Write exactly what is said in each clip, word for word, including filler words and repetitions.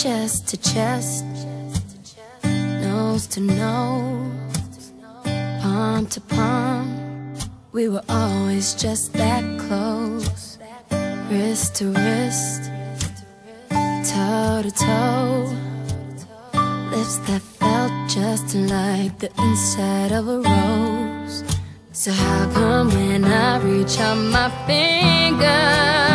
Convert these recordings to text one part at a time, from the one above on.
chest to chest, nose to nose, palm to palm. We were always just that close, wrist to wrist, toe to toe, lips that felt just like the inside of a rose. So how come when I reach out my finger,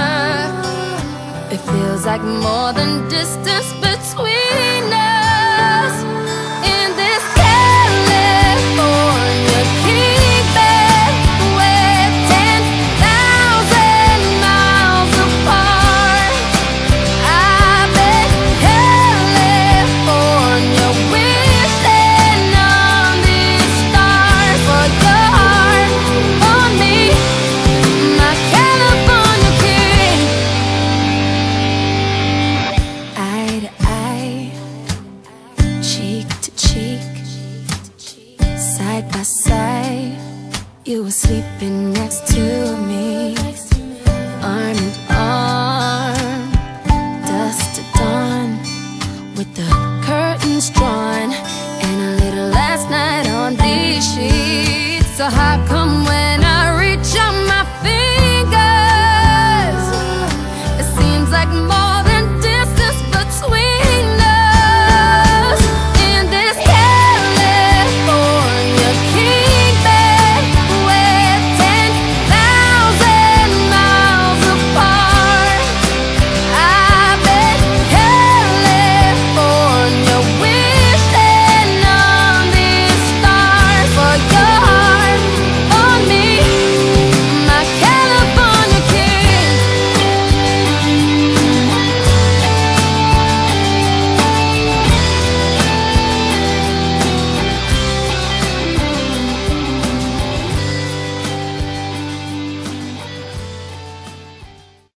it feels like more than distance between us? In this California kingdom, we're ten thousand miles apart. I've been California wishing on these stars for your heart on me, my California king. Eye to eye, cheek to cheek, side by side, you were sleeping next to me, arm in